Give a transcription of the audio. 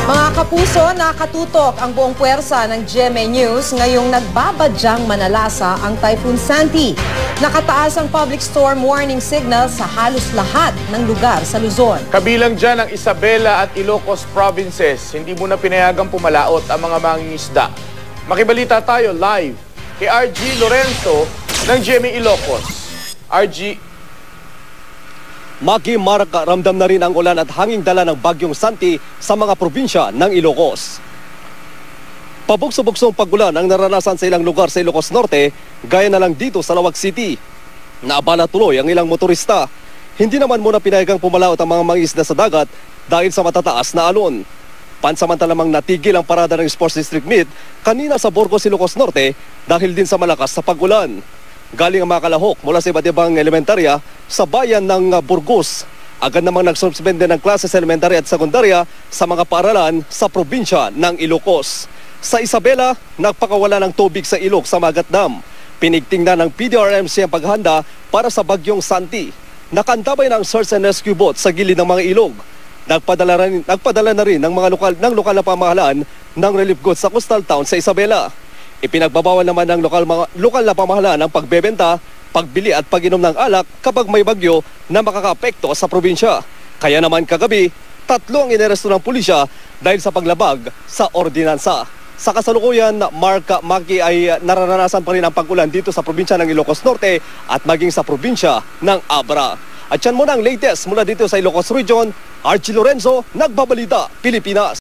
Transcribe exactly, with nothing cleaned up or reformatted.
Mga kapuso, nakatutok ang buong puwersa ng G M A News ngayong nagbabadyang manalasa ang Typhoon Santi. Nakataas ang public storm warning signal sa halos lahat ng lugar sa Luzon. Kabilang dyan ang Isabela at Ilocos provinces. Hindi muna pinayagang pumalaot ang mga mangingisda. Makibalita tayo live kay R G Lorenzo ng G M A Ilocos. R G. Maki Marka, ramdam na rin ang ulan at hanging dala ng Bagyong Santi sa mga probinsya ng Ilocos. Pabugso-bugsong pagulan ang naranasan sa ilang lugar sa Ilocos Norte, gaya na lang dito sa Lawag City. Naabala tuloy ang ilang motorista. Hindi naman muna pinayagang pumalaot ang mga mangisda sa dagat dahil sa matataas na alon. Pansamantalamang natigil ang parada ng Sports District Meet kanina sa Burgos, Ilocos Norte dahil din sa malakas sa pagulan. Galing ang mga kalahok mula sa iba't ibang elementarya sa bayan ng Burgos. Agad namang nagsuspende ng klase sa elementarya at sekundarya sa mga paaralan sa probinsya ng Ilocos. Sa Isabela, nagpakawala ng tubig sa ilog sa Magat Dam. Pinigtingnan ng P D R M C ang paghahanda para sa Bagyong Santi. Nakantabay ng search and rescue boat sa gilid ng mga ilog. Nagpadala, rin, nagpadala na rin ng mga lokal, ng lokal na pamahalaan ng relief goods sa coastal town sa Isabela. Ipinagbabawal naman ng lokal, mga, lokal na pamahalaan ang pagbebenta, pagbili at pag-inom ng alak kapag may bagyo na makakaapekto sa probinsya. Kaya naman kagabi, tatlo ang inaresto ng pulisya dahil sa paglabag sa ordinansa. Sa kasalukuyan, Marka Maki ay nararanasan pa rin ang pag-ulan dito sa probinsya ng Ilocos Norte at maging sa probinsya ng Abra. At yan muna ang latest mula dito sa Ilocos Region. R G Lorenzo, Nagbabalita, Pilipinas.